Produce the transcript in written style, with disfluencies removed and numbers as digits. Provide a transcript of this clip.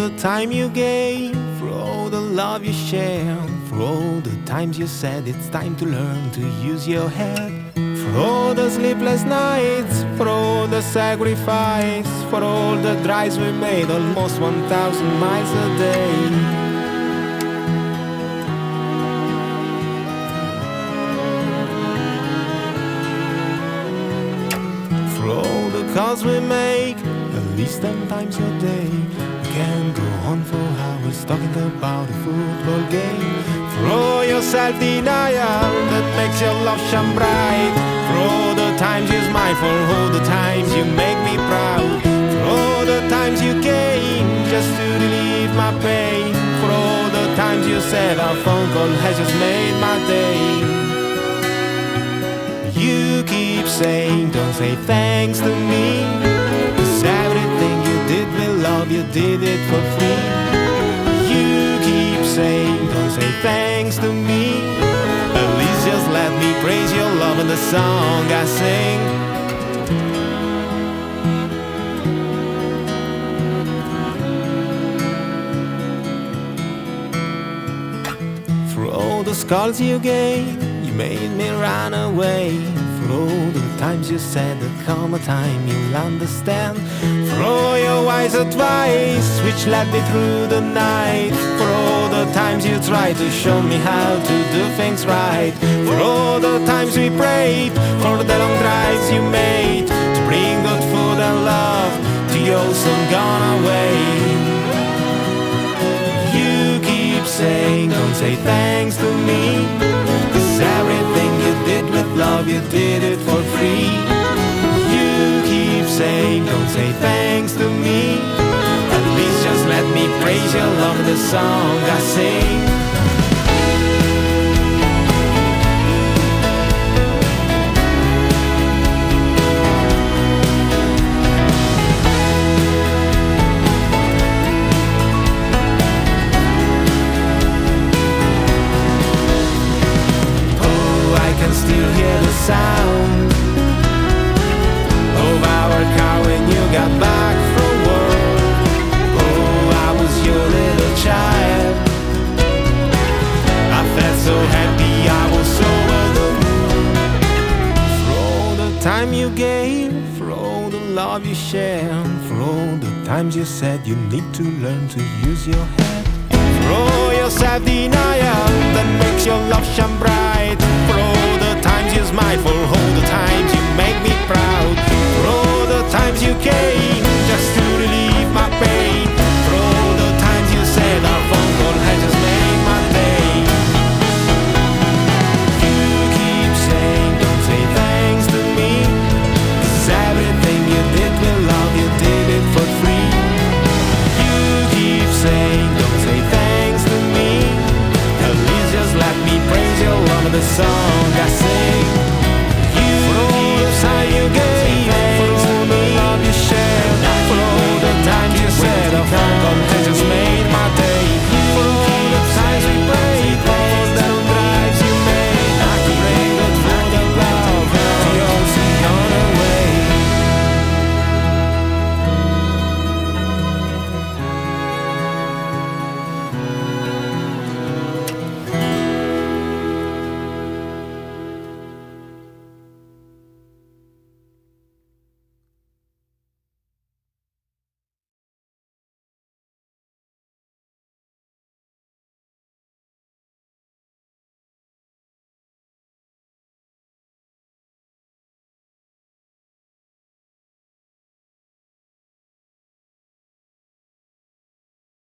the time you gave, for all the love you shared, for all the times you said it's time to learn to use your head, for all the sleepless nights, for all the sacrifice, for all the drives we made, almost 1,000 miles a day. For all the calls we make, at least 10 times a day. We can go on for hours talking about a football game. For all your self-denial that makes your love shine bright. For all the times you smile, for all the times you make me proud. For all the times you came just to relieve my pain. For all the times you said our phone call has just made my day. You keep saying, don't say thanks to me, 'cause everything you did with love, you did it for free. You keep saying, don't say thanks to me, at least just let me praise your love in the song I sing. For all the scars you gave, you made me run away. For all the times you said there'd come a time you'll understand. For all your wise advice which led me through the night. For all the times you tried to show me how to do things right. For all the times we prayed, for the long drives you made, to bring good food and love to your soon gone away. You keep saying, don't say thanks to me, 'cause everything you did with love, you did it for free. You keep saying, don't say thanks to me, at least just let me praise your love in the song I sing. Still hear the sound of our car when you got back from work. Oh, I was your little child. I felt so happy, I was over the moon. For all the time you gave, for all the love you shared, for all the times you said you need to learn to use your head, for all your self-denial that makes your love shine bright.